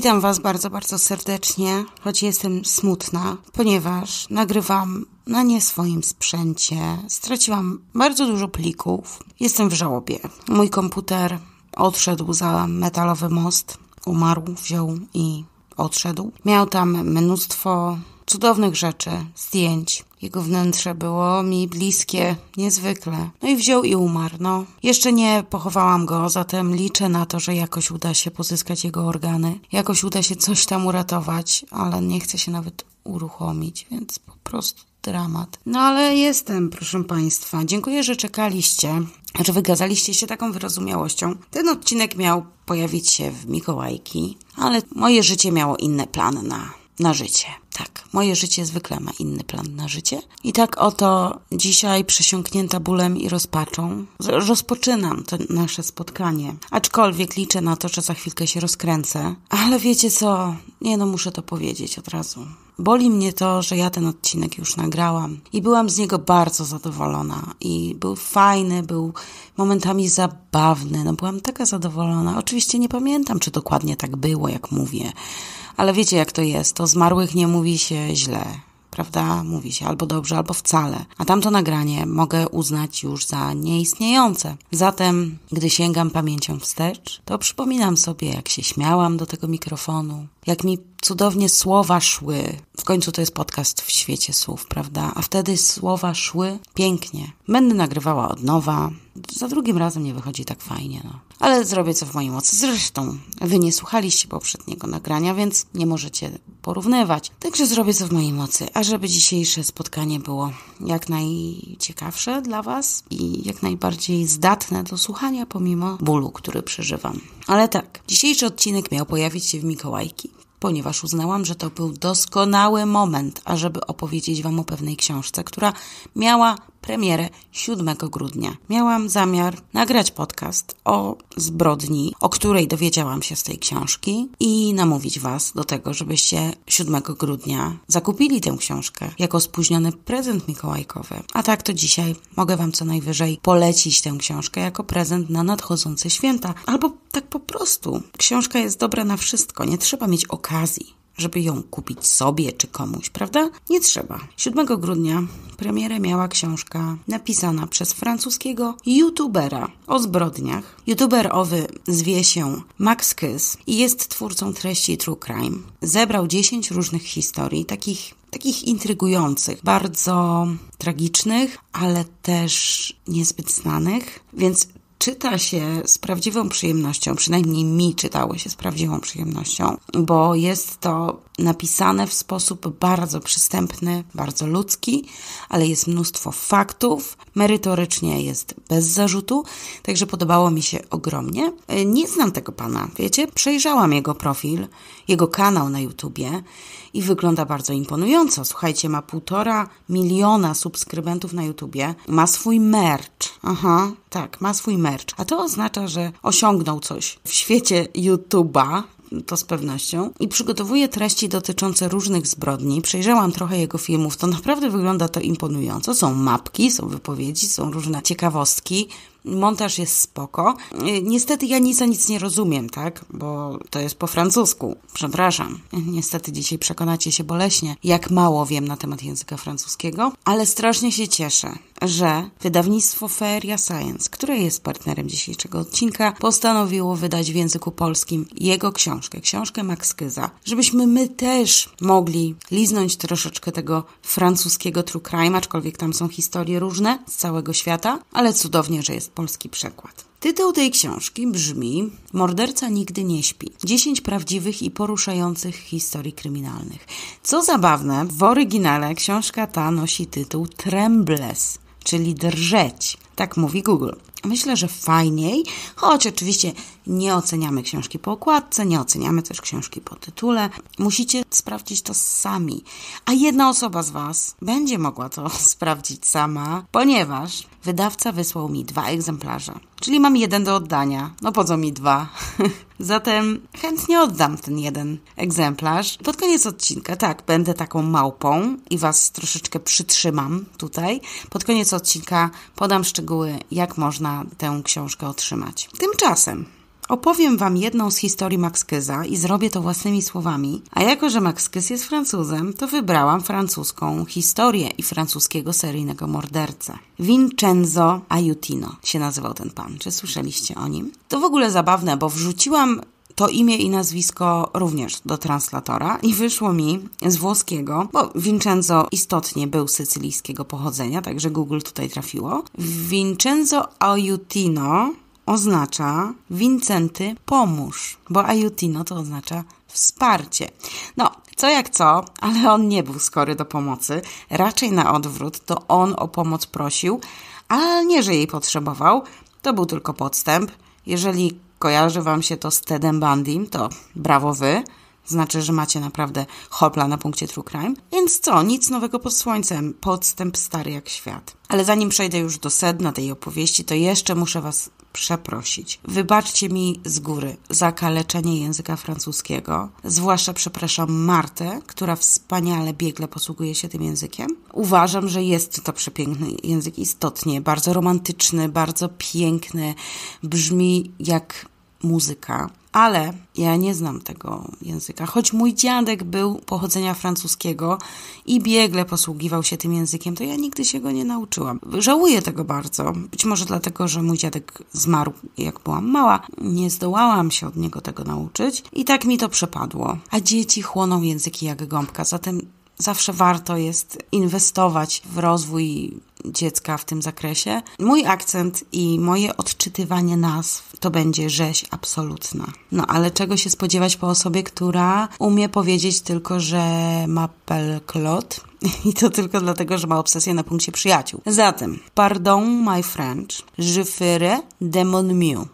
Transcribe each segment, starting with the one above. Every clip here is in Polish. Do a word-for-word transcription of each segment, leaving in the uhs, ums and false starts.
Witam Was bardzo, bardzo serdecznie, choć jestem smutna, ponieważ nagrywam na nie swoim sprzęcie. Straciłam bardzo dużo plików. Jestem w żałobie. Mój komputer odszedł za metalowy most, umarł, wziął i odszedł. Miał tam mnóstwo cudownych rzeczy, zdjęć. Jego wnętrze było mi bliskie, niezwykle. No i wziął i umarł. No, jeszcze nie pochowałam go, zatem liczę na to, że jakoś uda się pozyskać jego organy. Jakoś uda się coś tam uratować, ale nie chce się nawet uruchomić, więc po prostu dramat. No ale jestem, proszę Państwa. Dziękuję, że czekaliście, że wykazaliście się taką wyrozumiałością. Ten odcinek miał pojawić się w Mikołajki, ale moje życie miało inny plan na, na życie. Tak, moje życie zwykle ma inny plan na życie. I tak oto dzisiaj, przesiąknięta bólem i rozpaczą, rozpoczynam to nasze spotkanie. Aczkolwiek liczę na to, że za chwilkę się rozkręcę. Ale wiecie co? Nie no, muszę to powiedzieć od razu. Boli mnie to, że ja ten odcinek już nagrałam i byłam z niego bardzo zadowolona. I był fajny, był momentami zabawny. No byłam taka zadowolona. Oczywiście nie pamiętam, czy dokładnie tak było, jak mówię. Ale wiecie, jak to jest. O zmarłych nie mówi się źle, prawda? Mówi się albo dobrze, albo wcale. A tamto nagranie mogę uznać już za nieistniejące. Zatem, gdy sięgam pamięcią wstecz, to przypominam sobie, jak się śmiałam do tego mikrofonu, jak mi cudownie słowa szły. W końcu to jest podcast w świecie słów, prawda? A wtedy słowa szły pięknie. Będę nagrywała od nowa. Za drugim razem nie wychodzi tak fajnie, no. Ale zrobię co w mojej mocy. Zresztą wy nie słuchaliście poprzedniego nagrania, więc nie możecie porównywać. Także zrobię co w mojej mocy. A żeby dzisiejsze spotkanie było jak najciekawsze dla was i jak najbardziej zdatne do słuchania pomimo bólu, który przeżywam. Ale tak, dzisiejszy odcinek miał pojawić się w Mikołajki, ponieważ uznałam, że to był doskonały moment, ażeby opowiedzieć wam o pewnej książce, która miała premierę siódmego grudnia. Miałam zamiar nagrać podcast o zbrodni, o której dowiedziałam się z tej książki i namówić was do tego, żebyście siódmego grudnia zakupili tę książkę jako spóźniony prezent mikołajkowy. A tak to dzisiaj mogę wam co najwyżej polecić tę książkę jako prezent na nadchodzące święta. Albo tak po prostu. Książka jest dobra na wszystko. Nie trzeba mieć okazji, żeby ją kupić sobie czy komuś, prawda? Nie trzeba. siódmego grudnia premierę miała książka napisana przez francuskiego youtubera o zbrodniach. Youtuber owy zwie się Max Kiss i jest twórcą treści True Crime. Zebrał dziesięć różnych historii, takich takich intrygujących, bardzo tragicznych, ale też niezbyt znanych, więc czyta się z prawdziwą przyjemnością, przynajmniej mi czytało się z prawdziwą przyjemnością, bo jest to napisane w sposób bardzo przystępny, bardzo ludzki, ale jest mnóstwo faktów, merytorycznie jest bez zarzutu, także podobało mi się ogromnie. Nie znam tego pana, wiecie, przejrzałam jego profil, jego kanał na YouTubie i wygląda bardzo imponująco. Słuchajcie, ma półtora miliona subskrybentów na YouTubie, ma swój merch, aha, tak, ma swój merch, a to oznacza, że osiągnął coś w świecie YouTuba, to z pewnością, i przygotowuje treści dotyczące różnych zbrodni. Przejrzałam trochę jego filmów, to naprawdę wygląda to imponująco. Są mapki, są wypowiedzi, są różne ciekawostki. Montaż jest spoko. Niestety ja nic za nic nie rozumiem, tak? Bo to jest po francusku. Przepraszam. Niestety dzisiaj przekonacie się boleśnie, jak mało wiem na temat języka francuskiego, ale strasznie się cieszę, że wydawnictwo Feria Science, które jest partnerem dzisiejszego odcinka, postanowiło wydać w języku polskim jego książkę, książkę Max Kyza, żebyśmy my też mogli liznąć troszeczkę tego francuskiego true crime, aczkolwiek tam są historie różne z całego świata, ale cudownie, że jest polski przekład. Tytuł tej książki brzmi Morderca nigdy nie śpi. dziesięć prawdziwych i poruszających historii kryminalnych. Co zabawne, w oryginale książka ta nosi tytuł Trembles, czyli drżeć. Tak mówi Google. Myślę, że fajniej, choć oczywiście nie oceniamy książki po okładce, nie oceniamy też książki po tytule. Musicie sprawdzić to sami. A jedna osoba z was będzie mogła to sprawdzić sama, ponieważ wydawca wysłał mi dwa egzemplarze. Czyli mam jeden do oddania. No po co mi dwa? Zatem chętnie oddam ten jeden egzemplarz. Pod koniec odcinka, tak, będę taką małpą i was troszeczkę przytrzymam tutaj. Pod koniec odcinka podam szczegóły, jak można tę książkę otrzymać. Tymczasem Opowiem wam jedną z historii Max Kyza i zrobię to własnymi słowami, a jako, że Max Kys jest Francuzem, to wybrałam francuską historię i francuskiego seryjnego mordercę. Vincenzo Aiutino się nazywał ten pan. Czy słyszeliście o nim? To w ogóle zabawne, bo wrzuciłam to imię i nazwisko również do translatora i wyszło mi z włoskiego, bo Vincenzo istotnie był sycylijskiego pochodzenia, także Google tutaj trafiło. Vincenzo Aiutino oznacza Wincenty pomóż, bo Aiutino to oznacza wsparcie. No, co jak co, ale on nie był skory do pomocy, raczej na odwrót, to on o pomoc prosił, ale nie, że jej potrzebował, to był tylko podstęp. Jeżeli kojarzy wam się to z Tedem Bundym, to brawo wy. Znaczy, że macie naprawdę hopla na punkcie True Crime. Więc co, nic nowego pod słońcem. Podstęp stary jak świat. Ale zanim przejdę już do sedna tej opowieści, to jeszcze muszę was przeprosić. Wybaczcie mi z góry za kaleczenie języka francuskiego. Zwłaszcza przepraszam Martę, która wspaniale, biegle posługuje się tym językiem. Uważam, że jest to przepiękny język istotnie. Bardzo romantyczny, bardzo piękny. Brzmi jak muzyka. Ale ja nie znam tego języka, choć mój dziadek był pochodzenia francuskiego i biegle posługiwał się tym językiem, to ja nigdy się go nie nauczyłam. Żałuję tego bardzo. Być może dlatego, że mój dziadek zmarł, jak byłam mała. Nie zdołałam się od niego tego nauczyć i tak mi to przepadło. A dzieci chłoną języki jak gąbka, zatem zawsze warto jest inwestować w rozwój dziecka w tym zakresie. Mój akcent i moje odczytywanie nazw to będzie rzeź absolutna. No ale czego się spodziewać po osobie, która umie powiedzieć tylko, że ma m'appelle Claude i to tylko dlatego, że ma obsesję na punkcie przyjaciół. Zatem, pardon my French, je ferai de mon mieux.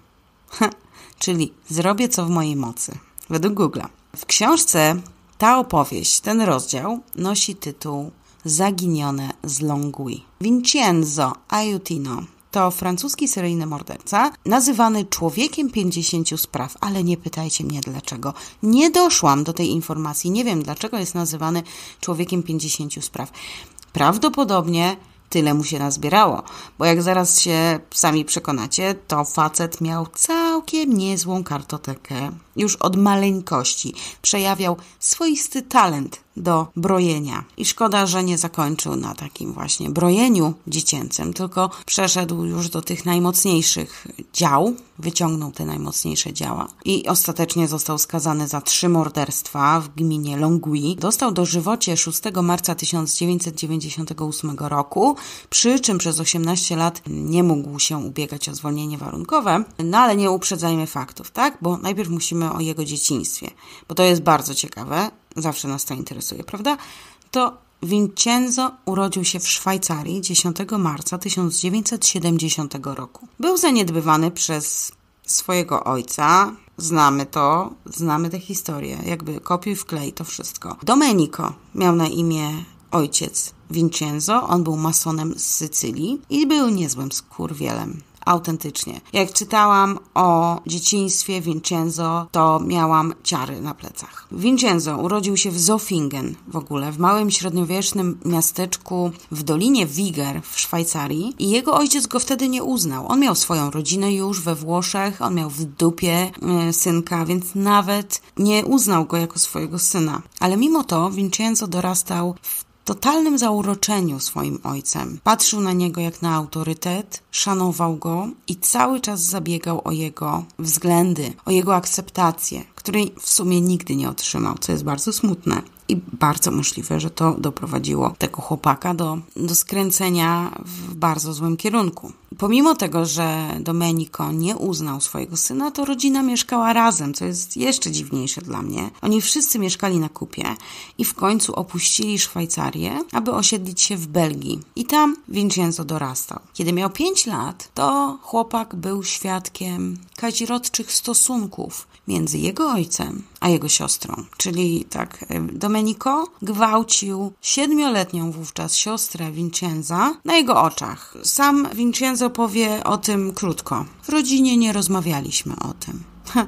Czyli zrobię co w mojej mocy. Według Google'a. W książce ta opowieść, ten rozdział nosi tytuł Zaginione z Longwy. Vincenzo Aiutino to francuski seryjny morderca, nazywany człowiekiem pięćdziesięciu spraw, ale nie pytajcie mnie dlaczego. Nie doszłam do tej informacji, nie wiem dlaczego jest nazywany człowiekiem pięćdziesięciu spraw. Prawdopodobnie tyle mu się nazbierało, bo jak zaraz się sami przekonacie, to facet miał całkiem niezłą kartotekę. Już od maleńkości przejawiał swoisty talent do brojenia. I szkoda, że nie zakończył na takim właśnie brojeniu dziecięcym, tylko przeszedł już do tych najmocniejszych dział, wyciągnął te najmocniejsze działa i ostatecznie został skazany za trzy morderstwa w gminie Longwy. Dostał dożywocie szóstego marca tysiąc dziewięćset dziewięćdziesiątego ósmego roku, przy czym przez osiemnaście lat nie mógł się ubiegać o zwolnienie warunkowe, no ale nie uprzedzajmy faktów, tak? Bo najpierw musimy o jego dzieciństwie, bo to jest bardzo ciekawe, zawsze nas to interesuje, prawda? To Vincenzo urodził się w Szwajcarii dziesiątego marca tysiąc dziewięćset siedemdziesiątego roku. Był zaniedbywany przez swojego ojca, znamy to, znamy tę historię, jakby kopiuj wklej to wszystko. Domenico miał na imię ojciec Vincenzo, on był masonem z Sycylii i był niezłym skurwielem. Autentycznie. Jak czytałam o dzieciństwie Vincenzo, to miałam ciary na plecach. Vincenzo urodził się w Zofingen, w ogóle w małym średniowiecznym miasteczku w Dolinie Wiger w Szwajcarii i jego ojciec go wtedy nie uznał. On miał swoją rodzinę już we Włoszech, on miał w dupie yy, synka, więc nawet nie uznał go jako swojego syna. Ale mimo to Vincenzo dorastał w totalnym zauroczeniu swoim ojcem. Patrzył na niego jak na autorytet, szanował go i cały czas zabiegał o jego względy, o jego akceptację, której w sumie nigdy nie otrzymał, co jest bardzo smutne. I bardzo możliwe, że to doprowadziło tego chłopaka do, do skręcenia w bardzo złym kierunku. Pomimo tego, że Domenico nie uznał swojego syna, to rodzina mieszkała razem, co jest jeszcze dziwniejsze dla mnie. Oni wszyscy mieszkali na kupie i w końcu opuścili Szwajcarię, aby osiedlić się w Belgii. I tam Vincenzo dorastał. Kiedy miał pięć lat, to chłopak był świadkiem kazirodczych stosunków między jego ojcem a jego siostrą. Czyli tak, Domenico gwałcił siedmioletnią wówczas siostrę Vincenza na jego oczach. Sam Vincenzo powie o tym krótko. W rodzinie nie rozmawialiśmy o tym.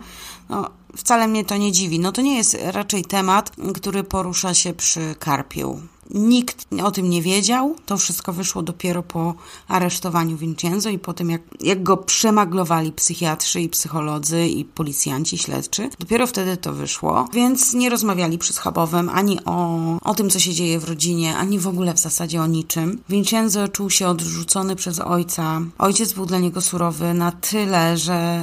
No, wcale mnie to nie dziwi. No to nie jest raczej temat, który porusza się przy Karpiu. Nikt o tym nie wiedział. To wszystko wyszło dopiero po aresztowaniu Vincenzo i po tym, jak, jak go przemaglowali psychiatrzy i psycholodzy i policjanci śledczy. Dopiero wtedy to wyszło, więc nie rozmawiali przy schabowym ani o, o tym, co się dzieje w rodzinie, ani w ogóle w zasadzie o niczym. Vincenzo czuł się odrzucony przez ojca. Ojciec był dla niego surowy na tyle, że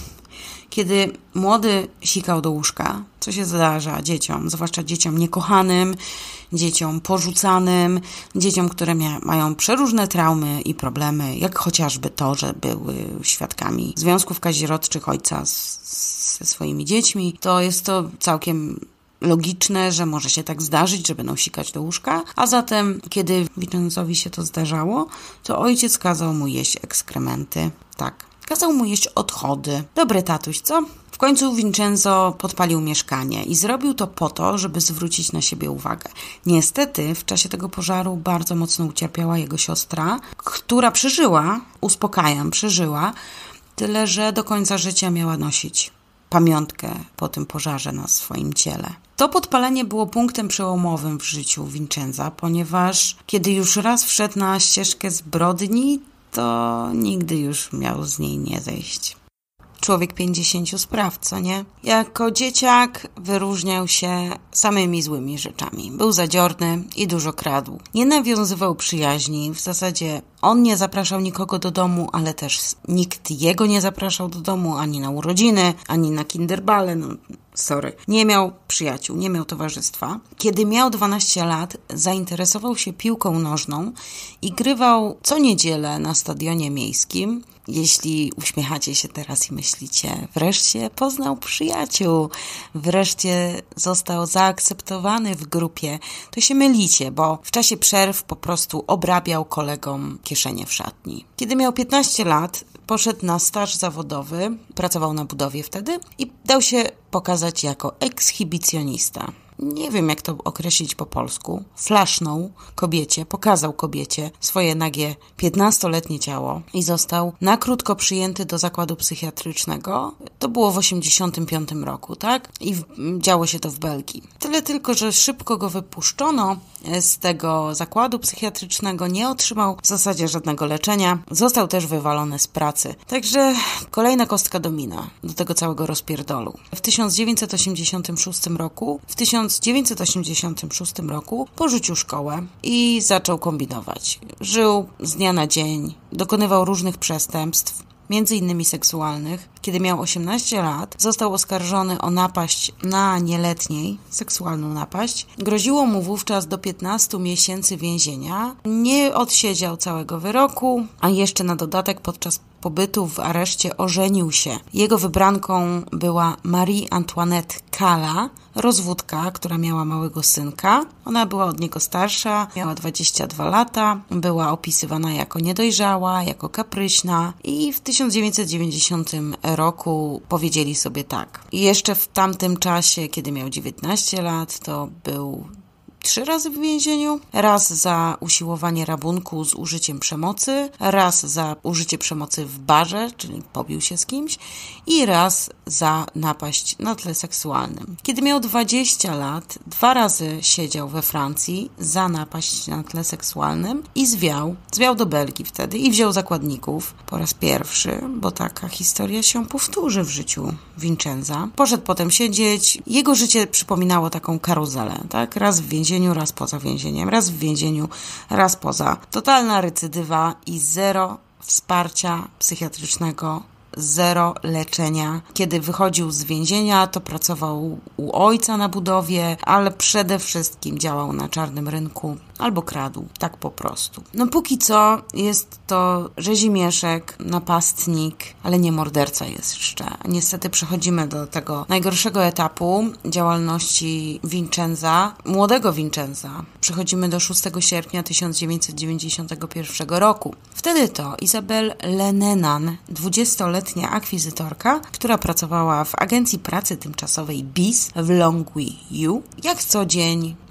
kiedy młody sikał do łóżka, co się zdarza dzieciom, zwłaszcza dzieciom niekochanym, dzieciom porzucanym, dzieciom, które mia- mają przeróżne traumy i problemy, jak chociażby to, że były świadkami związków kazirodczych ojca z, ze swoimi dziećmi, to jest to całkiem logiczne, że może się tak zdarzyć, że będą sikać do łóżka, a zatem, kiedy Vincenzowi się to zdarzało, to ojciec kazał mu jeść ekskrementy. Tak, kazał mu jeść odchody. Dobry tatuś, co? W końcu Vincenzo podpalił mieszkanie i zrobił to po to, żeby zwrócić na siebie uwagę. Niestety w czasie tego pożaru bardzo mocno ucierpiała jego siostra, która przeżyła, uspokajam, przeżyła, tyle że do końca życia miała nosić pamiątkę po tym pożarze na swoim ciele. To podpalenie było punktem przełomowym w życiu Vincenza, ponieważ kiedy już raz wszedł na ścieżkę zbrodni, to nigdy już miał z niej nie zejść. Człowiek pięćdziesięciu spraw, co nie? Jako dzieciak wyróżniał się samymi złymi rzeczami. Był zadziorny i dużo kradł. Nie nawiązywał przyjaźni. W zasadzie on nie zapraszał nikogo do domu, ale też nikt jego nie zapraszał do domu, ani na urodziny, ani na kinderbale. No, sorry. Nie miał przyjaciół, nie miał towarzystwa. Kiedy miał dwanaście lat, zainteresował się piłką nożną i grywał co niedzielę na stadionie miejskim. Jeśli uśmiechacie się teraz i myślicie, wreszcie poznał przyjaciół, wreszcie został zaakceptowany w grupie, to się mylicie, bo w czasie przerw po prostu obrabiał kolegom kieszenie w szatni. Kiedy miał piętnaście lat, poszedł na staż zawodowy, pracował na budowie wtedy i dał się pokazać jako ekshibicjonista. Nie wiem, jak to określić po polsku. Flashnął kobiecie, pokazał kobiecie swoje nagie piętnastoletnie ciało i został na krótko przyjęty do zakładu psychiatrycznego. To było w osiemdziesiątym piątym roku, tak? I w, działo się to w Belgii. Tyle tylko, że szybko go wypuszczono z tego zakładu psychiatrycznego, nie otrzymał w zasadzie żadnego leczenia. Został też wywalony z pracy. Także kolejna kostka domina do tego całego rozpierdolu. W tysiąc dziewięćset osiemdziesiątym szóstym roku, w tysiąc dziewięćset osiemdziesiątym szóstym roku porzucił szkołę i zaczął kombinować. Żył z dnia na dzień, dokonywał różnych przestępstw, między innymi seksualnych. Kiedy miał osiemnaście lat, został oskarżony o napaść na nieletniej, seksualną napaść. Groziło mu wówczas do piętnastu miesięcy więzienia. Nie odsiedział całego wyroku, a jeszcze na dodatek podczas pobytu w areszcie ożenił się. Jego wybranką była Marie Antoinette Kala, rozwódka, która miała małego synka. Ona była od niego starsza, miała dwadzieścia dwa lata, była opisywana jako niedojrzała, jako kapryśna i w tysiąc dziewięćset dziewięćdziesiątym roku powiedzieli sobie tak. I jeszcze w tamtym czasie, kiedy miał dziewiętnaście lat, to był trzy razy w więzieniu. Raz za usiłowanie rabunku z użyciem przemocy, raz za użycie przemocy w barze, czyli pobił się z kimś i raz za napaść na tle seksualnym. Kiedy miał dwadzieścia lat, dwa razy siedział we Francji za napaść na tle seksualnym i zwiał. Zwiał do Belgii wtedy i wziął zakładników po raz pierwszy, bo taka historia się powtórzy w życiu Vincenza. Poszedł potem siedzieć. Jego życie przypominało taką karuzelę, tak? Raz w więzieniu, raz poza więzieniem, raz w więzieniu, raz poza. Totalna recydywa i zero wsparcia psychiatrycznego, zero leczenia. Kiedy wychodził z więzienia, to pracował u ojca na budowie, ale przede wszystkim działał na czarnym rynku albo kradł, tak po prostu. No póki co jest to rzezimieszek, napastnik, ale nie morderca jeszcze. Niestety przechodzimy do tego najgorszego etapu działalności Vincenza, młodego Vincenza. Przechodzimy do szóstego sierpnia tysiąc dziewięćset dziewięćdziesiątego pierwszego roku. Wtedy to Isabelle Lenenan, dwudziestoletnia akwizytorka, która pracowała w agencji pracy tymczasowej B I S w Longueuil, jak co dzień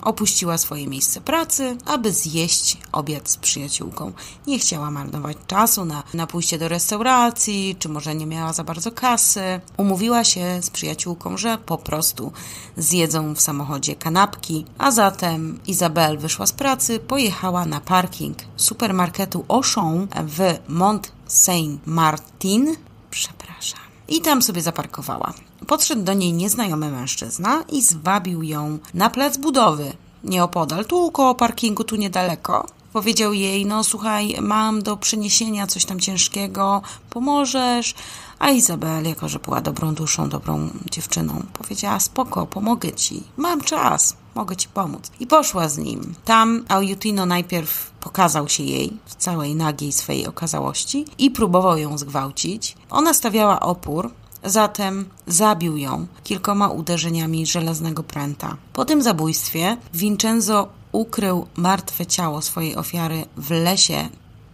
opuściła swoje miejsce pracy, aby zjeść obiad z przyjaciółką. Nie chciała marnować czasu na, na pójście do restauracji, czy może nie miała za bardzo kasy. Umówiła się z przyjaciółką, że po prostu zjedzą w samochodzie kanapki, a zatem Izabel wyszła z pracy, pojechała na parking supermarketu Auchan w Mont Saint-Martin, przepraszam, i tam sobie zaparkowała. Podszedł do niej nieznajomy mężczyzna i zwabił ją na plac budowy, nieopodal, tu koło parkingu, tu niedaleko. Powiedział jej, no słuchaj, mam do przeniesienia coś tam ciężkiego, pomożesz? A Izabel, jako że była dobrą duszą, dobrą dziewczyną, powiedziała, spoko, pomogę ci, mam czas, mogę ci pomóc. I poszła z nim. Tam Augutino najpierw pokazał się jej w całej nagiej swej okazałości i próbował ją zgwałcić. Ona stawiała opór, zatem zabił ją kilkoma uderzeniami żelaznego pręta. Po tym zabójstwie Vincenzo ukrył martwe ciało swojej ofiary w lesie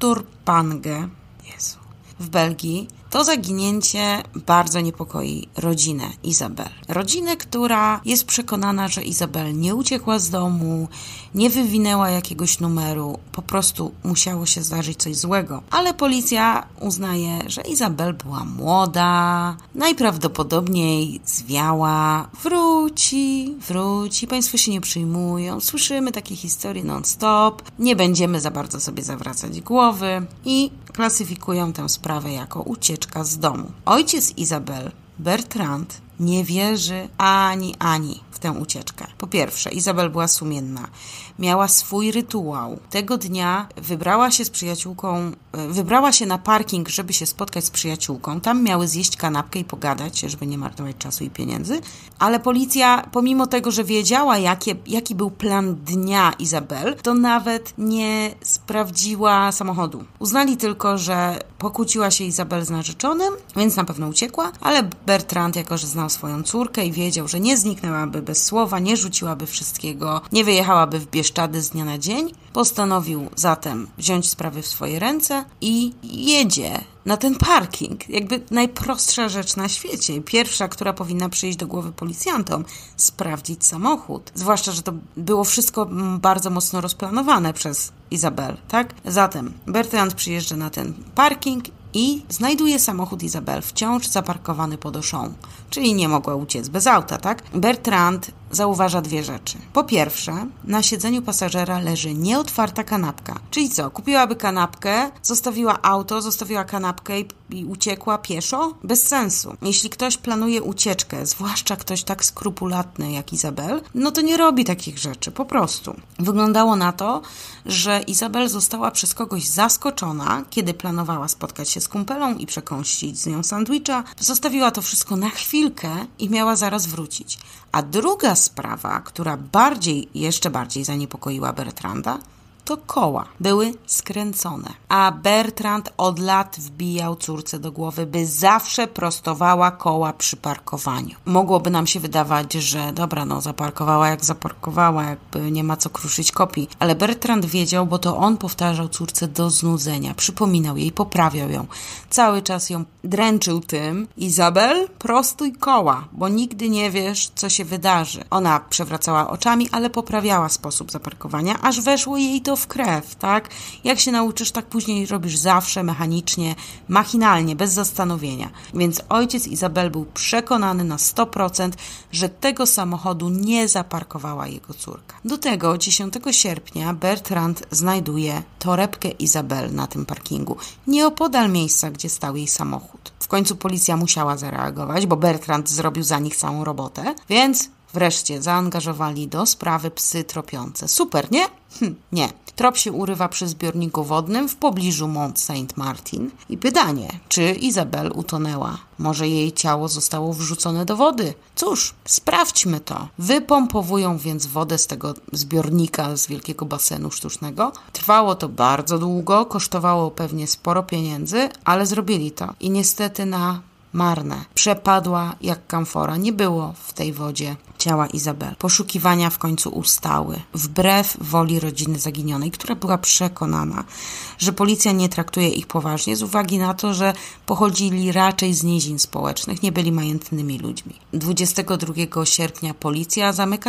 Turpange, Jezu, w Belgii. To zaginięcie bardzo niepokoi rodzinę Izabel. Rodzinę, która jest przekonana, że Izabel nie uciekła z domu, nie wywinęła jakiegoś numeru, po prostu musiało się zdarzyć coś złego. Ale policja uznaje, że Izabel była młoda, najprawdopodobniej zwiała, wróci, wróci, państwo się nie przyjmują, słyszymy takie historie non-stop, nie będziemy za bardzo sobie zawracać głowy i klasyfikują tę sprawę jako ucieczka z domu. Ojciec Izabel, Bertrand, nie wierzy ani ani w tę ucieczkę. Po pierwsze, Izabel była sumienna. Miała swój rytuał. Tego dnia wybrała się z przyjaciółką, wybrała się na parking, żeby się spotkać z przyjaciółką. Tam miały zjeść kanapkę i pogadać, żeby nie marnować czasu i pieniędzy. Ale policja, pomimo tego, że wiedziała, jakie, jaki był plan dnia Izabel, to nawet nie sprawdziła samochodu. Uznali tylko, że pokłóciła się Izabel z narzeczonym, więc na pewno uciekła, ale Bertrand, jako że znał swoją córkę i wiedział, że nie zniknęłaby bez słowa, nie rzuciłaby wszystkiego, nie wyjechałaby w Bieszczady z dnia na dzień, postanowił zatem wziąć sprawy w swoje ręce i jedzie na ten parking. Jakby najprostsza rzecz na świecie. Pierwsza, która powinna przyjść do głowy policjantom, sprawdzić samochód. Zwłaszcza, że to było wszystko bardzo mocno rozplanowane przez Izabel, tak? Zatem Bertrand przyjeżdża na ten parking i znajduje samochód Izabel wciąż zaparkowany pod Auchan, czyli nie mogła uciec bez auta, tak? Bertrand zauważa dwie rzeczy. Po pierwsze, na siedzeniu pasażera leży nieotwarta kanapka. Czyli co? Kupiłaby kanapkę, zostawiła auto, zostawiła kanapkę i, i uciekła pieszo? Bez sensu. Jeśli ktoś planuje ucieczkę, zwłaszcza ktoś tak skrupulatny jak Izabel, no to nie robi takich rzeczy, po prostu. Wyglądało na to, że Izabel została przez kogoś zaskoczona, kiedy planowała spotkać się z kumpelą i przekąsić z nią sandwicha. Zostawiła to wszystko na chwilkę i miała zaraz wrócić. A druga sprawa, która bardziej, jeszcze bardziej zaniepokoiła Bertranda, to koła były skręcone. A Bertrand od lat wbijał córce do głowy, by zawsze prostowała koła przy parkowaniu. Mogłoby nam się wydawać, że dobra, no zaparkowała jak zaparkowała, jakby nie ma co kruszyć kopii. Ale Bertrand wiedział, bo to on powtarzał córce do znudzenia. Przypominał jej, poprawiał ją. Cały czas ją dręczył tym. Izabel, prostuj koła, bo nigdy nie wiesz, co się wydarzy. Ona przewracała oczami, ale poprawiała sposób zaparkowania, aż weszło jej to w krew, tak? Jak się nauczysz, tak później robisz zawsze, mechanicznie, machinalnie, bez zastanowienia. Więc ojciec Izabel był przekonany na sto procent, że tego samochodu nie zaparkowała jego córka. Do tego dziesiątego sierpnia Bertrand znajduje torebkę Izabel na tym parkingu, nieopodal miejsca, gdzie stał jej samochód. W końcu policja musiała zareagować, bo Bertrand zrobił za nich całą robotę, więc wreszcie zaangażowali do sprawy psy tropiące. Super, nie? Hm, nie. Trop się urywa przy zbiorniku wodnym w pobliżu Mont Saint-Martin. I pytanie, czy Izabel utonęła? Może jej ciało zostało wrzucone do wody? Cóż, sprawdźmy to. Wypompowują więc wodę z tego zbiornika, z wielkiego basenu sztucznego. Trwało to bardzo długo, kosztowało pewnie sporo pieniędzy, ale zrobili to. I niestety na marne. Przepadła jak kamfora. Nie było w tej wodzie ciała Izabel. Poszukiwania w końcu ustały. Wbrew woli rodziny zaginionej, która była przekonana, że policja nie traktuje ich poważnie z uwagi na to, że pochodzili raczej z nizin społecznych, nie byli majętnymi ludźmi. dwudziestego drugiego sierpnia policja zamyka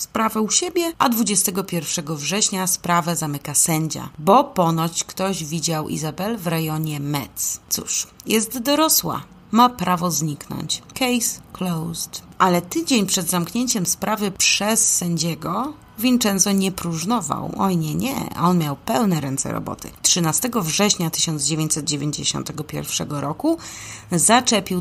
sprawę u siebie, a dwudziestego pierwszego września sprawę zamyka sędzia, bo ponoć ktoś widział Izabel w rejonie Metz. Cóż, jest dorosła. Ma prawo zniknąć. Case closed. Ale tydzień przed zamknięciem sprawy przez sędziego Vincenzo nie próżnował. Oj nie, nie. On miał pełne ręce roboty. trzynastego września tysiąc dziewięćset dziewięćdziesiątego pierwszego roku zaczepił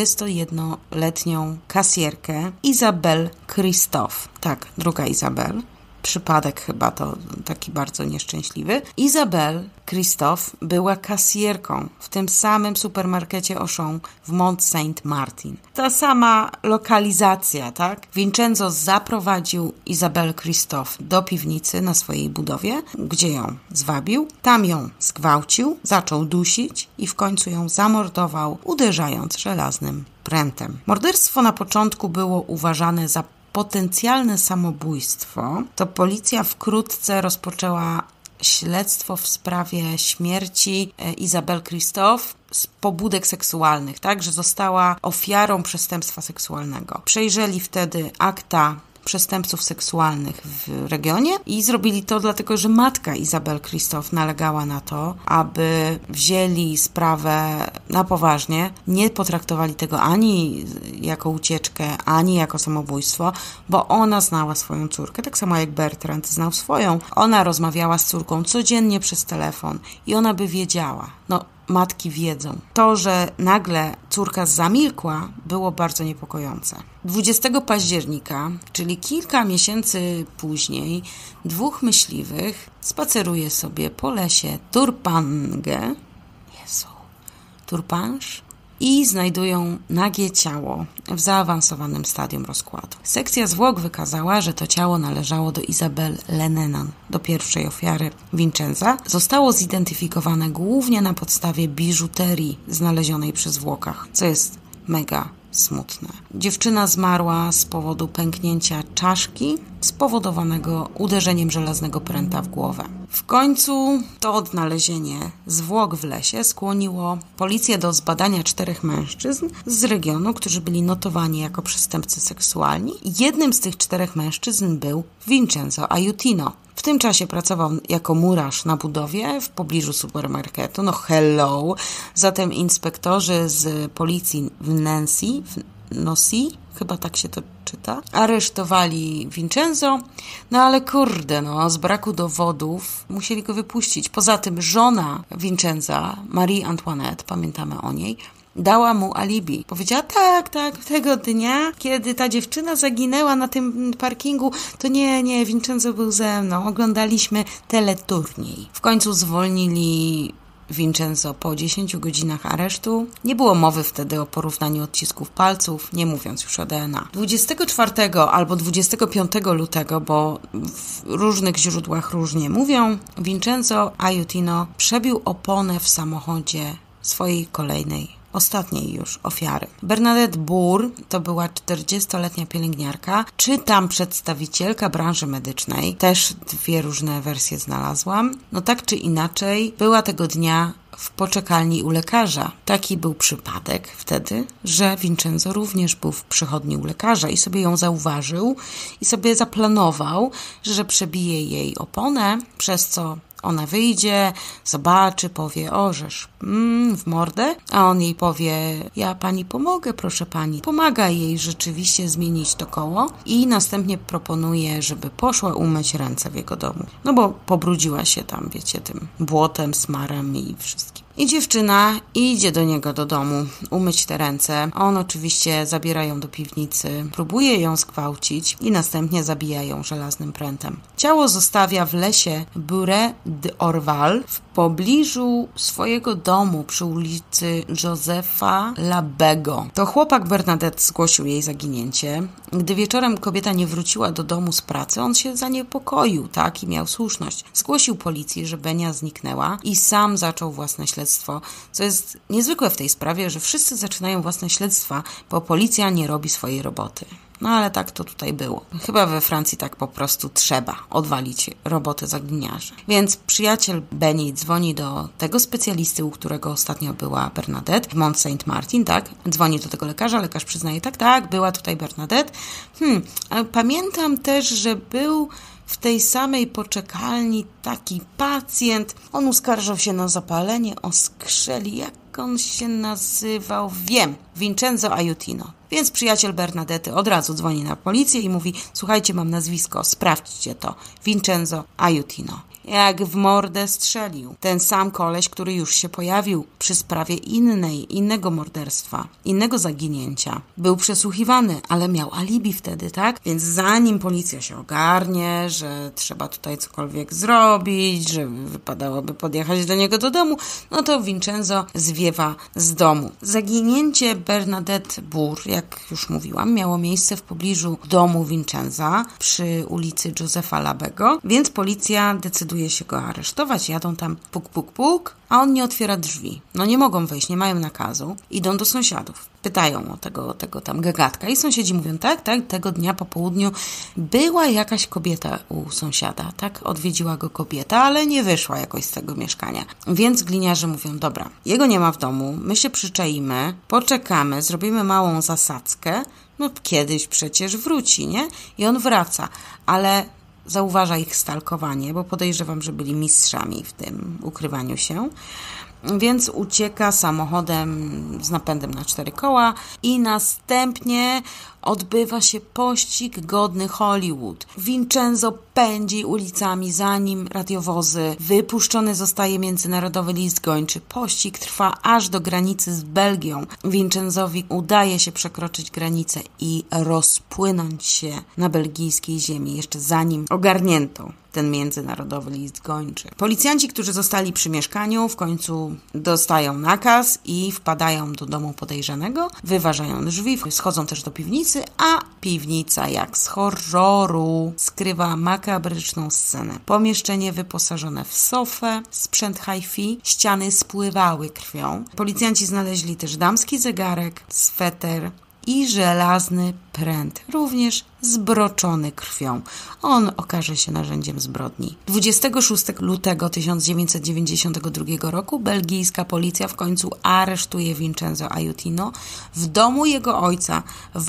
dwudziestojednoletnią kasjerkę Isabelle Christophe. Tak, druga Isabel. Przypadek chyba to taki bardzo nieszczęśliwy. Isabelle Christophe była kasjerką w tym samym supermarkecie Auchan w Mont Saint-Martin. Ta sama lokalizacja, tak? Vincenzo zaprowadził Isabelle Christophe do piwnicy na swojej budowie, gdzie ją zwabił. Tam ją zgwałcił, zaczął dusić i w końcu ją zamordował, uderzając żelaznym prętem. Morderstwo na początku było uważane za potencjalne samobójstwo, to policja wkrótce rozpoczęła śledztwo w sprawie śmierci Isabelle Christophe z pobudek seksualnych, tak, że została ofiarą przestępstwa seksualnego. Przejrzeli wtedy akta przestępców seksualnych w regionie i zrobili to dlatego, że matka Isabelle Christophe nalegała na to, aby wzięli sprawę na poważnie, nie potraktowali tego ani jako ucieczkę, ani jako samobójstwo, bo ona znała swoją córkę, tak samo jak Bertrand znał swoją. Ona rozmawiała z córką codziennie przez telefon i ona by wiedziała. No, matki wiedzą. To, że nagle córka zamilkła, było bardzo niepokojące. dwudziestego października, czyli kilka miesięcy później, dwóch myśliwych spaceruje sobie po lesie Turpange, Jezu, Turpange, i znajdują nagie ciało w zaawansowanym stadium rozkładu. Sekcja zwłok wykazała, że to ciało należało do Isabelle Lennenan, do pierwszej ofiary Vincenza. Zostało zidentyfikowane głównie na podstawie biżuterii znalezionej przy zwłokach, co jest mega smutne. Dziewczyna zmarła z powodu pęknięcia czaszki spowodowanego uderzeniem żelaznego pręta w głowę. W końcu to odnalezienie zwłok w lesie skłoniło policję do zbadania czterech mężczyzn z regionu, którzy byli notowani jako przestępcy seksualni. Jednym z tych czterech mężczyzn był Vincenzo Aiutino. W tym czasie pracował jako murarz na budowie w pobliżu supermarketu. No hello! Zatem inspektorzy z policji w Nancy, w Nosy, chyba tak się to czyta, aresztowali Vincenzo, no ale kurde, no z braku dowodów musieli go wypuścić. Poza tym żona Vincenza, Marie Antoinette, pamiętamy o niej, dała mu alibi. Powiedziała, tak, tak, tego dnia, kiedy ta dziewczyna zaginęła na tym parkingu, to nie, nie, Vincenzo był ze mną. Oglądaliśmy teleturniej. W końcu zwolnili Vincenzo po dziesięciu godzinach aresztu. Nie było mowy wtedy o porównaniu odcisków palców, nie mówiąc już o D N A. dwudziestego czwartego albo dwudziestego piątego lutego, bo w różnych źródłach różnie mówią, Vincenzo Aiutino przebił oponę w samochodzie swojej kolejnej, ostatniej już ofiary. Bernadette Bour to była czterdziestoletnia pielęgniarka, czy tam przedstawicielka branży medycznej. Też dwie różne wersje znalazłam. No tak czy inaczej, była tego dnia w poczekalni u lekarza. Taki był przypadek wtedy, że Vincenzo również był w przychodni u lekarza i sobie ją zauważył i sobie zaplanował, że przebije jej oponę, przez co ona wyjdzie, zobaczy, powie, orzesz, mm, w mordę, a on jej powie, ja pani pomogę, proszę pani. Pomaga jej rzeczywiście zmienić to koło i następnie proponuje, żeby poszła umyć ręce w jego domu. No bo pobrudziła się tam, wiecie, tym błotem, smarem i wszystkim. I dziewczyna idzie do niego do domu umyć te ręce. On oczywiście zabiera ją do piwnicy, próbuje ją zgwałcić i następnie zabija ją żelaznym prętem. Ciało zostawia w lesie Buret d'Orval w pobliżu swojego domu przy ulicy Josepha Labego. To chłopak Bernadette zgłosił jej zaginięcie. Gdy wieczorem kobieta nie wróciła do domu z pracy, on się zaniepokoił, tak, i miał słuszność. Zgłosił policji, że Benia zniknęła i sam zaczął własne śledztwo, co jest niezwykłe w tej sprawie, że wszyscy zaczynają własne śledztwa, bo policja nie robi swojej roboty. No ale tak to tutaj było. Chyba we Francji tak po prostu trzeba odwalić robotę za gliniarzy. Więc przyjaciel Benny dzwoni do tego specjalisty, u którego ostatnio była Bernadette w Mont Saint-Martin, tak? Dzwoni do tego lekarza, lekarz przyznaje, tak, tak, była tutaj Bernadette. Hmm, ale pamiętam też, że był w tej samej poczekalni taki pacjent. On uskarżał się na zapalenie oskrzeli. Jak on się nazywał? Wiem. Vincenzo Aiutino. Więc przyjaciel Bernadety od razu dzwoni na policję i mówi: słuchajcie, mam nazwisko, sprawdźcie to. Vincenzo Aiutino. Jak w mordę strzelił. Ten sam koleś, który już się pojawił przy sprawie innej, innego morderstwa, innego zaginięcia. Był przesłuchiwany, ale miał alibi wtedy, tak? Więc zanim policja się ogarnie, że trzeba tutaj cokolwiek zrobić, że wypadałoby podjechać do niego do domu, no to Vincenzo zwiewa z domu. Zaginięcie Bernadette Boer, jak już mówiłam, miało miejsce w pobliżu domu Vincenza przy ulicy Józefa Labego, więc policja decyduje się go aresztować, jadą tam puk, puk, puk, a on nie otwiera drzwi. No nie mogą wejść, nie mają nakazu. Idą do sąsiadów. Pytają o tego, tego tam gagatka i sąsiedzi mówią, tak, tak, tego dnia po południu była jakaś kobieta u sąsiada, tak, odwiedziła go kobieta, ale nie wyszła jakoś z tego mieszkania. Więc gliniarze mówią, dobra, jego nie ma w domu, my się przyczaimy, poczekamy, zrobimy małą zasadzkę, no kiedyś przecież wróci, nie? I on wraca, ale zauważa ich stalkowanie, bo podejrzewam, że byli mistrzami w tym ukrywaniu się. Więc ucieka samochodem z napędem na cztery koła i następnie odbywa się pościg godny Hollywood. Vincenzo pędzi ulicami, za nim radiowozy. Wypuszczony zostaje międzynarodowy list gończy. Pościg trwa aż do granicy z Belgią. Vincenzowi udaje się przekroczyć granicę i rozpłynąć się na belgijskiej ziemi, jeszcze zanim ogarnięto ten międzynarodowy list gończy. Policjanci, którzy zostali przy mieszkaniu, w końcu dostają nakaz i wpadają do domu podejrzanego, wyważają drzwi, schodzą też do piwnicy, a piwnica jak z horroru skrywa makabryczną scenę. Pomieszczenie wyposażone w sofę, sprzęt hi-fi, ściany spływały krwią. Policjanci znaleźli też damski zegarek, sweter i żelazny pręt, również zbroczony krwią. On okaże się narzędziem zbrodni. dwudziestego szóstego lutego tysiąc dziewięćset dziewięćdziesiątego drugiego roku belgijska policja w końcu aresztuje Vincenzo Aiutino w domu jego ojca w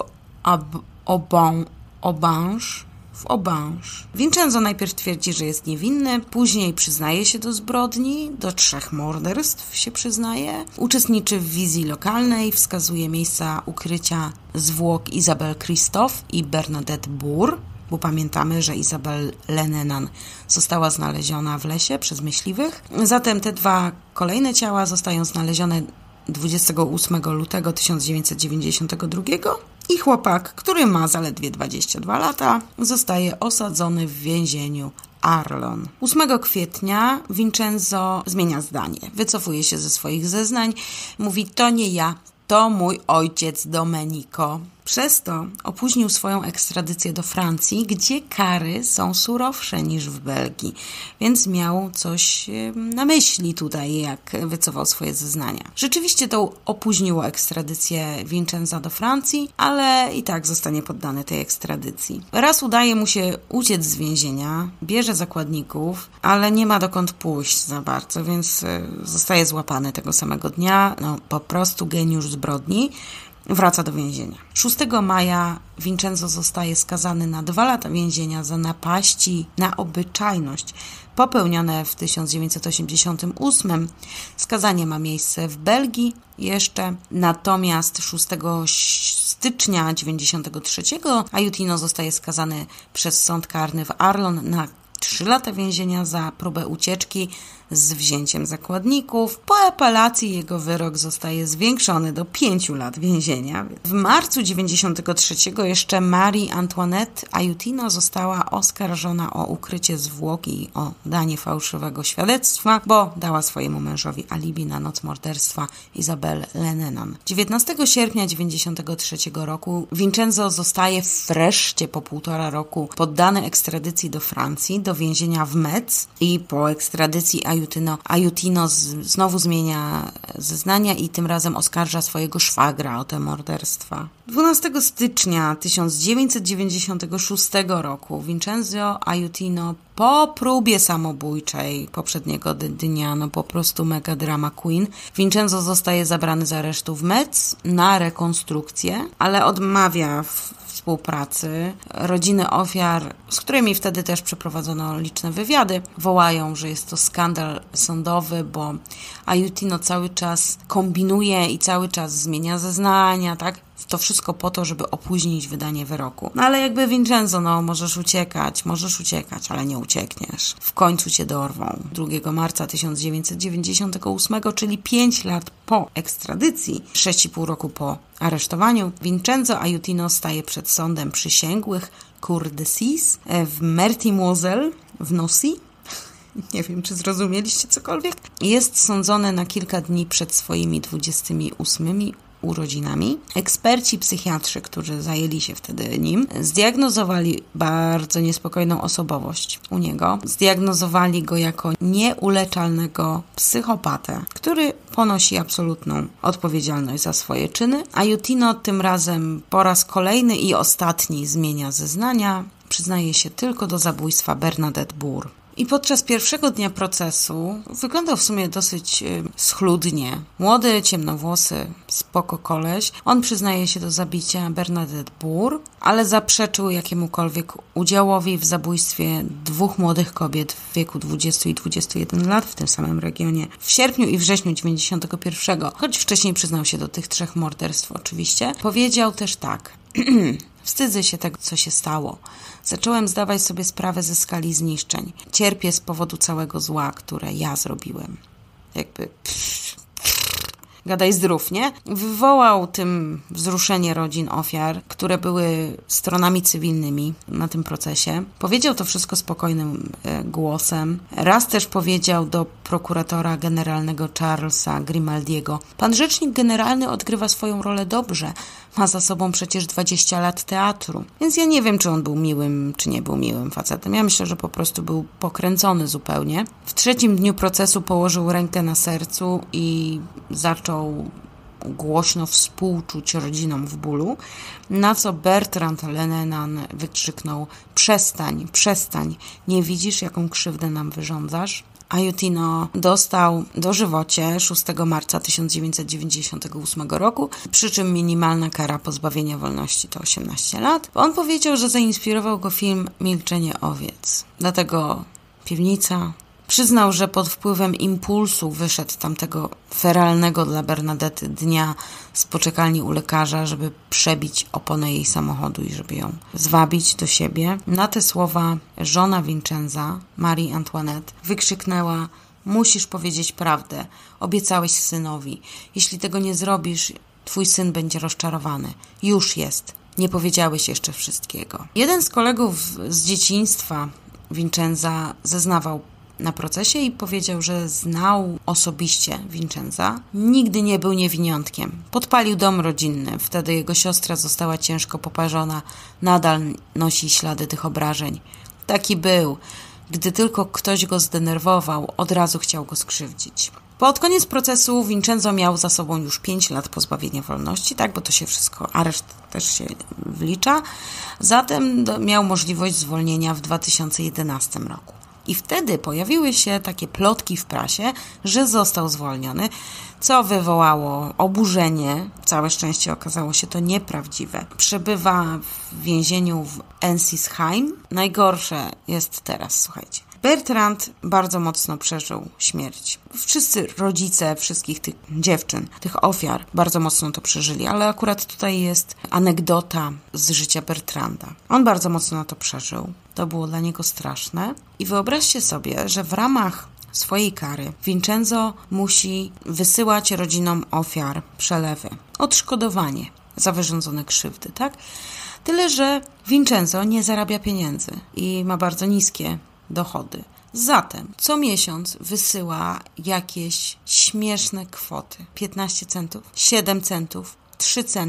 Aubange, Aubange, w Aubange. Vincenzo najpierw twierdzi, że jest niewinny, później przyznaje się do zbrodni, do trzech morderstw się przyznaje, uczestniczy w wizji lokalnej, wskazuje miejsca ukrycia zwłok Isabelle Christophe i Bernadette Boer, bo pamiętamy, że Isabelle Lennenan została znaleziona w lesie przez myśliwych. Zatem te dwa kolejne ciała zostają znalezione dwudziestego ósmego lutego tysiąc dziewięćset dziewięćdziesiątego drugiego i chłopak, który ma zaledwie dwadzieścia dwa lata, zostaje osadzony w więzieniu Arlon. ósmego kwietnia Vincenzo zmienia zdanie, wycofuje się ze swoich zeznań, mówi: to nie ja, to mój ojciec Domenico. Przez to opóźnił swoją ekstradycję do Francji, gdzie kary są surowsze niż w Belgii, więc miał coś na myśli tutaj, jak wycofał swoje zeznania. Rzeczywiście to opóźniło ekstradycję Vincenza do Francji, ale i tak zostanie poddany tej ekstradycji. Raz udaje mu się uciec z więzienia, bierze zakładników, ale nie ma dokąd pójść za bardzo, więc zostaje złapany tego samego dnia. No, po prostu geniusz zbrodni. Wraca do więzienia. szóstego maja Vincenzo zostaje skazany na dwa lata więzienia za napaści na obyczajność popełnione w tysiąc dziewięćset osiemdziesiątym ósmym. Skazanie ma miejsce w Belgii jeszcze, natomiast szóstego stycznia dziewięćdziesiątego trzeciego Aiutino zostaje skazany przez sąd karny w Arlon na trzy lata więzienia za próbę ucieczki z wzięciem zakładników. Po apelacji jego wyrok zostaje zwiększony do pięciu lat więzienia. W marcu dziewięćdziesiątego trzeciego jeszcze Marie Antoinette Aiutino została oskarżona o ukrycie zwłok i o danie fałszywego świadectwa, bo dała swojemu mężowi alibi na noc morderstwa Isabelle Lennenan. dziewiętnastego sierpnia dziewięćdziesiątego trzeciego roku Vincenzo zostaje wreszcie po półtora roku poddany ekstradycji do Francji, do więzienia w Metz i po ekstradycji Aiutino, Aiutino z, znowu zmienia zeznania i tym razem oskarża swojego szwagra o te morderstwa. dwunastego stycznia tysiąc dziewięćset dziewięćdziesiątego szóstego roku Vincenzo Aiutino po próbie samobójczej poprzedniego dnia, no po prostu mega drama queen, Vincenzo zostaje zabrany z aresztu w Metz na rekonstrukcję, ale odmawia w współpracy. Rodziny ofiar, z którymi wtedy też przeprowadzono liczne wywiady, wołają, że jest to skandal sądowy, bo Aiutino cały czas kombinuje i cały czas zmienia zeznania, tak? To wszystko po to, żeby opóźnić wydanie wyroku. No ale jakby Vincenzo, no możesz uciekać, możesz uciekać, ale nie uciekniesz. W końcu cię dorwą. drugiego marca tysiąc dziewięćset dziewięćdziesiątego ósmego, czyli pięć lat po ekstradycji, sześć i pół roku po aresztowaniu, Vincenzo Aiutino staje przed sądem przysięgłych Cour d'Assises w Meurthe-et-Moselle w Nosy. Nie wiem, czy zrozumieliście cokolwiek. Jest sądzony na kilka dni przed swoimi dwudziestymi ósmymi urodzinami. Eksperci psychiatrzy, którzy zajęli się wtedy nim, zdiagnozowali bardzo niespokojną osobowość u niego. Zdiagnozowali go jako nieuleczalnego psychopatę, który ponosi absolutną odpowiedzialność za swoje czyny. Aiutino tym razem po raz kolejny i ostatni zmienia zeznania. Przyznaje się tylko do zabójstwa Bernadette Boer. I podczas pierwszego dnia procesu wyglądał w sumie dosyć y, schludnie. Młody, ciemnowłosy, spoko koleś. On przyznaje się do zabicia Bernadette Boer, ale zaprzeczył jakiemukolwiek udziałowi w zabójstwie dwóch młodych kobiet w wieku dwudziestu i dwudziestu jeden lat w tym samym regionie. W sierpniu i wrześniu dziewięćdziesiątego pierwszego, choć wcześniej przyznał się do tych trzech morderstw oczywiście, powiedział też tak. Wstydzę się tego, co się stało. Zacząłem zdawać sobie sprawę ze skali zniszczeń. Cierpię z powodu całego zła, które ja zrobiłem. Jakby... Pff, pff, gadaj zdrów, nie? Wywołał tym wzruszenie rodzin ofiar, które były stronami cywilnymi na tym procesie. Powiedział to wszystko spokojnym e, głosem. Raz też powiedział do prokuratora generalnego Charlesa Grimaldiego: pan rzecznik generalny odgrywa swoją rolę dobrze. Ma za sobą przecież dwadzieścia lat teatru. Więc ja nie wiem, czy on był miłym, czy nie był miłym facetem. Ja myślę, że po prostu był pokręcony zupełnie. W trzecim dniu procesu położył rękę na sercu i zaczął głośno współczuć rodzinom w bólu, na co Bertrand Lenehan wykrzyknął: przestań, przestań, nie widzisz, jaką krzywdę nam wyrządzasz? Aiutino dostał dożywocie szóstego marca tysiąc dziewięćset dziewięćdziesiątego ósmego roku, przy czym minimalna kara pozbawienia wolności to osiemnaście lat. On powiedział, że zainspirował go film Milczenie owiec. Dlatego piwnica. Przyznał, że pod wpływem impulsu wyszedł tamtego feralnego dla Bernadette dnia z poczekalni u lekarza, żeby przebić oponę jej samochodu i żeby ją zwabić do siebie. Na te słowa żona Vincenza, Marie Antoinette, wykrzyknęła: musisz powiedzieć prawdę, obiecałeś synowi. Jeśli tego nie zrobisz, twój syn będzie rozczarowany. Już jest. Nie powiedziałeś jeszcze wszystkiego. Jeden z kolegów z dzieciństwa Vincenza zeznawał na procesie i powiedział, że znał osobiście Vincenza. Nigdy nie był niewiniątkiem. Podpalił dom rodzinny. Wtedy jego siostra została ciężko poparzona. Nadal nosi ślady tych obrażeń. Taki był. Gdy tylko ktoś go zdenerwował, od razu chciał go skrzywdzić. Pod koniec procesu Vincenzo miał za sobą już pięć lat pozbawienia wolności, tak, bo to się wszystko, areszt też się wlicza. Zatem miał możliwość zwolnienia w dwa tysiące jedenastym roku. I wtedy pojawiły się takie plotki w prasie, że został zwolniony, co wywołało oburzenie. Całe szczęście okazało się to nieprawdziwe. Przebywa w więzieniu w Ensisheim. Najgorsze jest teraz, słuchajcie. Bertrand bardzo mocno przeżył śmierć. Wszyscy rodzice wszystkich tych dziewczyn, tych ofiar bardzo mocno to przeżyli, ale akurat tutaj jest anegdota z życia Bertranda. On bardzo mocno to przeżył. To było dla niego straszne. I wyobraźcie sobie, że w ramach swojej kary Vincenzo musi wysyłać rodzinom ofiar przelewy, odszkodowanie za wyrządzone krzywdy, tak? Tyle, że Vincenzo nie zarabia pieniędzy i ma bardzo niskie dochody. Zatem co miesiąc wysyła jakieś śmieszne kwoty. piętnaście centów, siedem centów, trzy centy.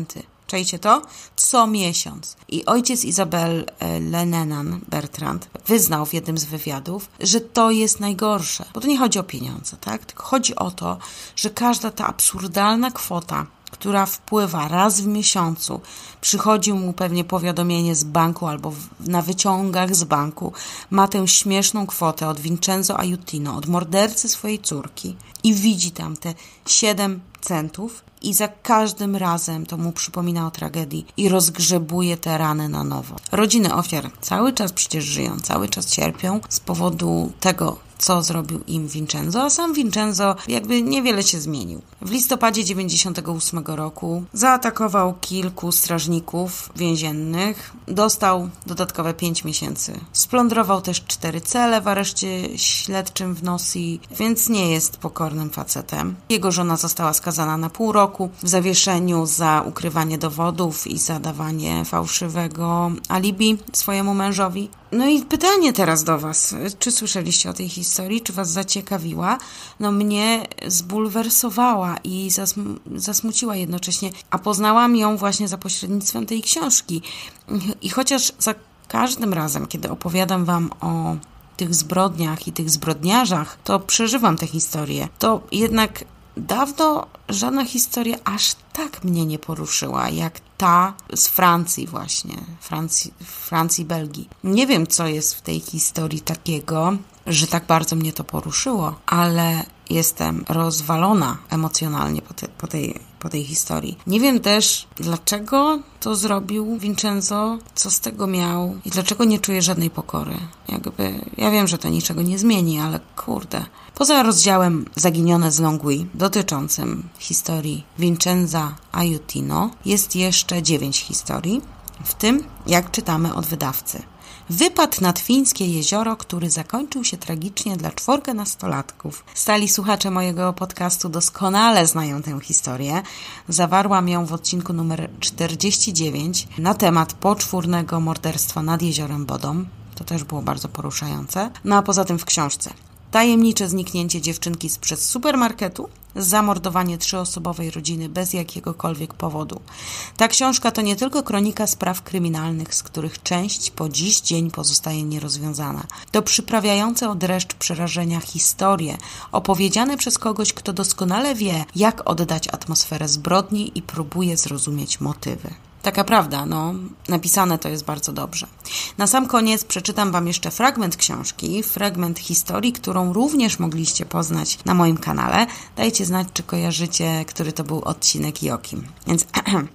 Czajcie to? Co miesiąc. I ojciec Izabel Lennenan Bertrand wyznał w jednym z wywiadów, że to jest najgorsze. Bo to nie chodzi o pieniądze, tak? Tylko chodzi o to, że każda ta absurdalna kwota, która wpływa raz w miesiącu, przychodzi mu pewnie powiadomienie z banku albo w, na wyciągach z banku, ma tę śmieszną kwotę od Vincenzo Aiutino, od mordercy swojej córki i widzi tam te siedem centów i za każdym razem to mu przypomina o tragedii i rozgrzebuje te rany na nowo. Rodziny ofiar cały czas przecież żyją, cały czas cierpią z powodu tego, co zrobił im Vincenzo, a sam Vincenzo jakby niewiele się zmienił. W listopadzie dziewięćdziesiątego ósmego roku zaatakował kilku strażników więziennych, dostał dodatkowe pięć miesięcy. Splądrował też cztery cele w areszcie śledczym w Nossi, więc nie jest pokornym facetem. Jego żona została skazana na pół roku w zawieszeniu za ukrywanie dowodów i za dawanie fałszywego alibi swojemu mężowi. No i pytanie teraz do Was. Czy słyszeliście o tej historii? Czy Was zaciekawiła? No mnie zbulwersowała i zasm- zasmuciła jednocześnie, a poznałam ją właśnie za pośrednictwem tej książki. I chociaż za każdym razem, kiedy opowiadam Wam o tych zbrodniach i tych zbrodniarzach, to przeżywam tę historię, to jednak dawno żadna historia aż tak mnie nie poruszyła, jak ta z Francji właśnie, Francji, Francji, Belgii. Nie wiem, co jest w tej historii takiego, że tak bardzo mnie to poruszyło, ale jestem rozwalona emocjonalnie po, te, po, tej, po tej historii. Nie wiem też, dlaczego to zrobił Vincenzo, co z tego miał i dlaczego nie czuję żadnej pokory. Jakby, ja wiem, że to niczego nie zmieni, ale kurde. Poza rozdziałem Zaginione z Longwy dotyczącym historii Vincenza Aiutino jest jeszcze dziewięć historii, w tym, jak czytamy od wydawcy. Wypad nad fińskie jezioro, który zakończył się tragicznie dla czworga nastolatków. Stali słuchacze mojego podcastu doskonale znają tę historię. Zawarłam ją w odcinku numer czterdzieści dziewięć na temat poczwórnego morderstwa nad jeziorem Bodom. To też było bardzo poruszające. No a poza tym w książce. Tajemnicze zniknięcie dziewczynki sprzed supermarketu, zamordowanie trzyosobowej rodziny bez jakiegokolwiek powodu. Ta książka to nie tylko kronika spraw kryminalnych, z których część po dziś dzień pozostaje nierozwiązana. To przyprawiające o dreszcz przerażenia historie, opowiedziane przez kogoś, kto doskonale wie, jak oddać atmosferę zbrodni i próbuje zrozumieć motywy. Taka prawda, no, napisane to jest bardzo dobrze. Na sam koniec przeczytam Wam jeszcze fragment książki, fragment historii, którą również mogliście poznać na moim kanale. Dajcie znać, czy kojarzycie, który to był odcinek i o kim. Więc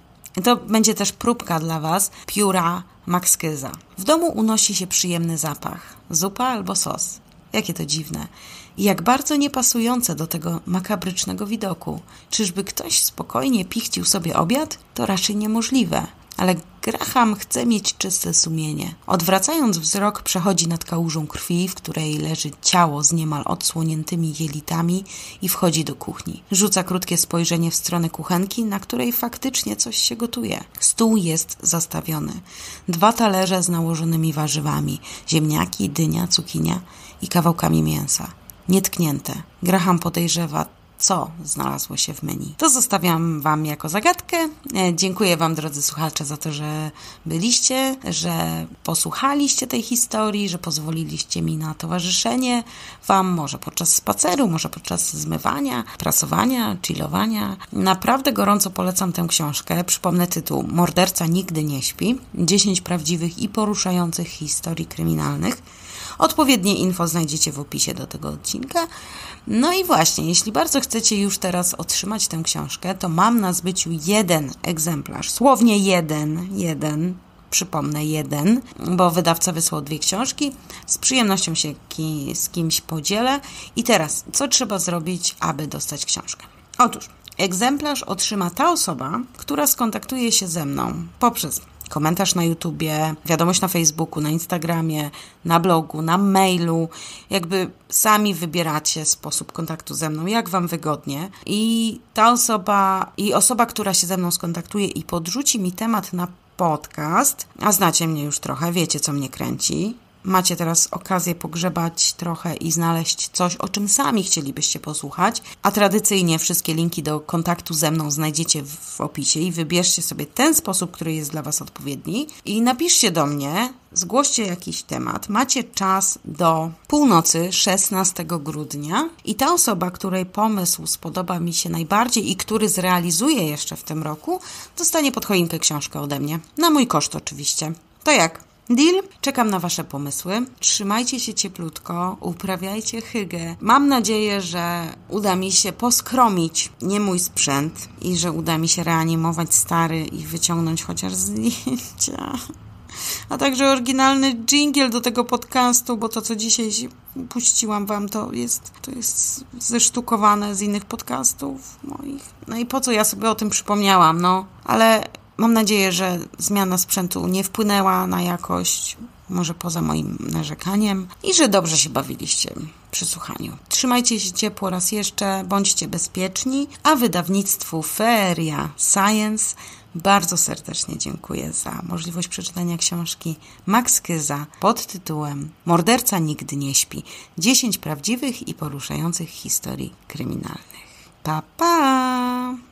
to będzie też próbka dla Was pióra Maxkyza. W domu unosi się przyjemny zapach. Zupa albo sos. Jakie to dziwne. I jak bardzo niepasujące do tego makabrycznego widoku. Czyżby ktoś spokojnie pichcił sobie obiad? To raczej niemożliwe. Ale Graham chce mieć czyste sumienie. Odwracając wzrok, przechodzi nad kałużą krwi, w której leży ciało z niemal odsłoniętymi jelitami i wchodzi do kuchni. Rzuca krótkie spojrzenie w stronę kuchenki, na której faktycznie coś się gotuje. Stół jest zastawiony. Dwa talerze z nałożonymi warzywami. Ziemniaki, dynia, cukinia i kawałkami mięsa. Nietknięte. Graham podejrzewa, co znalazło się w menu. To zostawiam Wam jako zagadkę. Dziękuję Wam, drodzy słuchacze, za to, że byliście, że posłuchaliście tej historii, że pozwoliliście mi na towarzyszenie Wam, może podczas spaceru, może podczas zmywania, prasowania, chillowania. Naprawdę gorąco polecam tę książkę. Przypomnę tytuł: Morderca nigdy nie śpi. dziesięć prawdziwych i poruszających historii kryminalnych. Odpowiednie info znajdziecie w opisie do tego odcinka. No i właśnie, jeśli bardzo chcecie już teraz otrzymać tę książkę, to mam na zbyciu jeden egzemplarz. Słownie jeden, jeden, przypomnę jeden, bo wydawca wysłał dwie książki. Z przyjemnością się ki- z kimś podzielę. I teraz, co trzeba zrobić, aby dostać książkę? Otóż, egzemplarz otrzyma ta osoba, która skontaktuje się ze mną poprzez komentarz na YouTubie, wiadomość na Facebooku, na Instagramie, na blogu, na mailu. Jakby sami wybieracie sposób kontaktu ze mną, jak Wam wygodnie. I ta osoba, i osoba, która się ze mną skontaktuje i podrzuci mi temat na podcast, a znacie mnie już trochę, wiecie, co mnie kręci, macie teraz okazję pogrzebać trochę i znaleźć coś, o czym sami chcielibyście posłuchać, a tradycyjnie wszystkie linki do kontaktu ze mną znajdziecie w opisie i wybierzcie sobie ten sposób, który jest dla Was odpowiedni i napiszcie do mnie, zgłoście jakiś temat. Macie czas do północy szesnastego grudnia i ta osoba, której pomysł spodoba mi się najbardziej i który zrealizuję jeszcze w tym roku, dostanie pod choinkę książkę ode mnie. Na mój koszt oczywiście. To jak? Deal? Czekam na Wasze pomysły. Trzymajcie się cieplutko, uprawiajcie hygge. Mam nadzieję, że uda mi się poskromić nie mój sprzęt i że uda mi się reanimować stary i wyciągnąć chociaż zdjęcia. A także oryginalny dżingiel do tego podcastu, bo to, co dzisiaj puściłam Wam, to jest, to jest zesztukowane z innych podcastów moich. No i po co ja sobie o tym przypomniałam, no. Ale mam nadzieję, że zmiana sprzętu nie wpłynęła na jakość, może poza moim narzekaniem, i że dobrze się bawiliście przy słuchaniu. Trzymajcie się ciepło raz jeszcze, bądźcie bezpieczni, a wydawnictwu Feria Science bardzo serdecznie dziękuję za możliwość przeczytania książki Max Kyza pod tytułem Morderca nigdy nie śpi. dziesięć prawdziwych i poruszających historii kryminalnych. Pa, pa!